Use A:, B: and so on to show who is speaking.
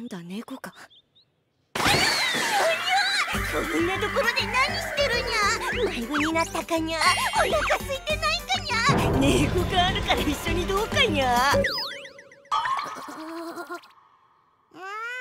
A: だ猫か。
B: こんなところで何してるにゃ。迷子になったかにゃ。お腹空いてないかにゃ。
A: 猫があるから一緒にどうかにゃ。